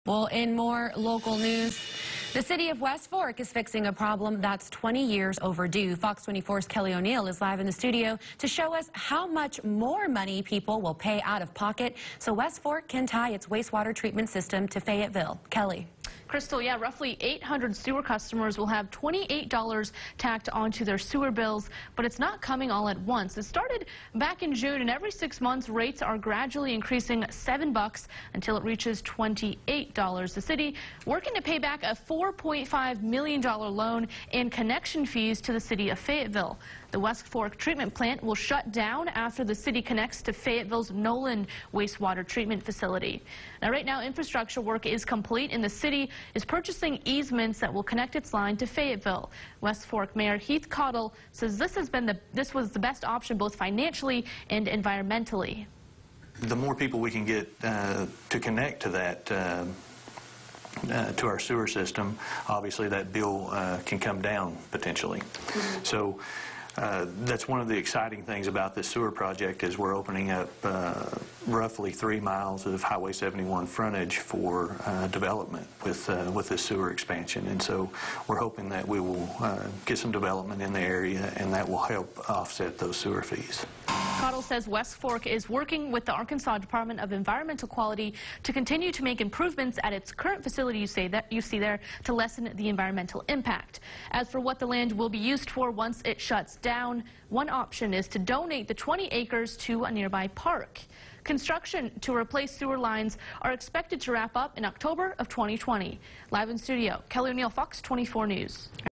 Well, in more local news, the city of West Fork is fixing a problem that's 20 years overdue. Fox 24's Kelly O'Neill is live in the studio to show us how much more money people will pay out of pocket so West Fork can tie its wastewater treatment system to Fayetteville. Kelly. Crystal, yeah, roughly 800 sewer customers will have $28 tacked onto their sewer bills, but it's not coming all at once. It started back in June, and every 6 months, rates are gradually increasing $7 until it reaches $28. The city working to pay back a $4.5 million loan and connection fees to the city of Fayetteville. The West Fork treatment plant will shut down after the city connects to Fayetteville's Nolan wastewater treatment facility. Now, right now, infrastructure work is complete, and the city is purchasing easements that will connect its line to Fayetteville. West Fork Mayor Heath Cottle says this was the best option both financially and environmentally. The more people we can get to connect to that to our sewer system, obviously that bill can come down potentially. So that's one of the exciting things about this sewer project is we're opening up roughly 3 miles of Highway 71 frontage for development with this sewer expansion, and so we're hoping that we will get some development in the area, and that will help offset those sewer fees. Cottle says West Fork is working with the Arkansas Department of Environmental Quality to continue to make improvements at its current facility you see there to lessen the environmental impact. As for what the land will be used for once it shuts down, one option is to donate the 20 acres to a nearby park. Construction to replace sewer lines are expected to wrap up in October of 2020. Live in studio, Kelly O'Neill, Fox 24 News.